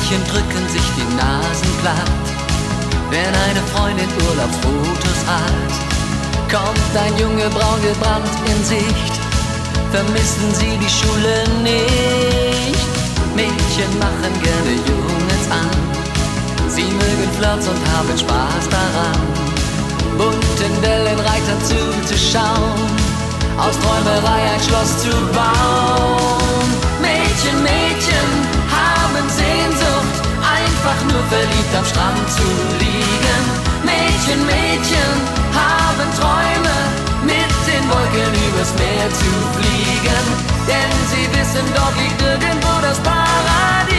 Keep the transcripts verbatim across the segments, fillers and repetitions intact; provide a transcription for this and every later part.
Mädchen drücken sich die Nasen platt, wenn eine Freundin Urlaubsfotos hat. Kommt ein Junge braun gebrannt in Sicht, vermissen sie die Schule nicht. Mädchen machen gerne Jungs an, sie mögen Flirts und haben Spaß daran, bunten Wellenreitern zuzuschauen, aus Träumerei ein Schloss zu bauen. Mädchen, Mädchen haben Sehnsucht, einfach nur verliebt am Strand zu liegen. Mädchen, Mädchen haben Träume, mit den Wolken übers Meer zu fliegen, denn sie wissen, dort liegt irgendwo das Paradies.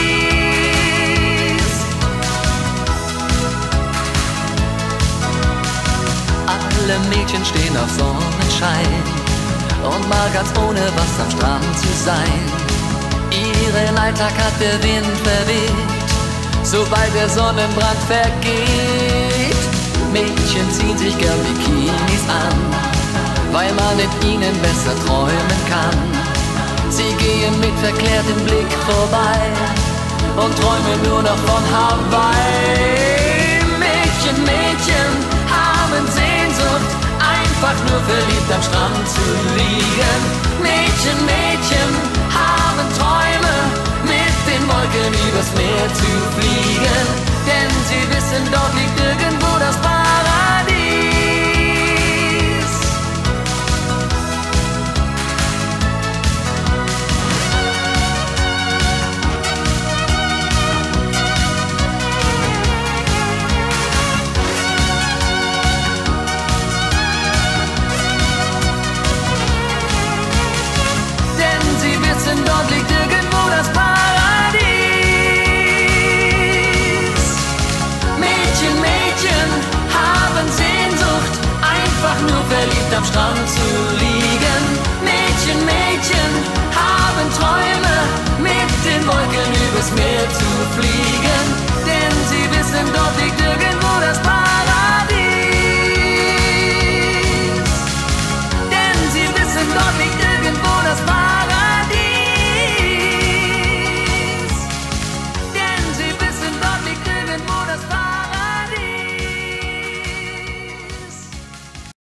Alle Mädchen stehen auf Sonnenschein und mal ganz ohne was am Strand zu sein. Ihren Alltag hat der Wind verweht, sobald der Sonnenbrand vergeht. Mädchen ziehen sich gern Bikinis an, weil man mit ihnen besser träumen kann. Sie gehen mit verklärtem Blick vorbei und träumen nur noch von Hawaii. Mädchen, Mädchen haben Sehnsucht, einfach nur verliebt am Strand zu liegen. Mädchen, Mädchen haben Träume, mit den Wolken übers Meer zu fliegen, denn sie wissen, dort liegt irgendwo das Paradies. Denn sie wissen, dort liegt irgendwo das Paradies. Mädchen, Mädchen haben Sehnsucht, einfach nur verliebt am Strand zu liegen. Mädchen, Mädchen haben Träume, mit den Wolken übers Meer zu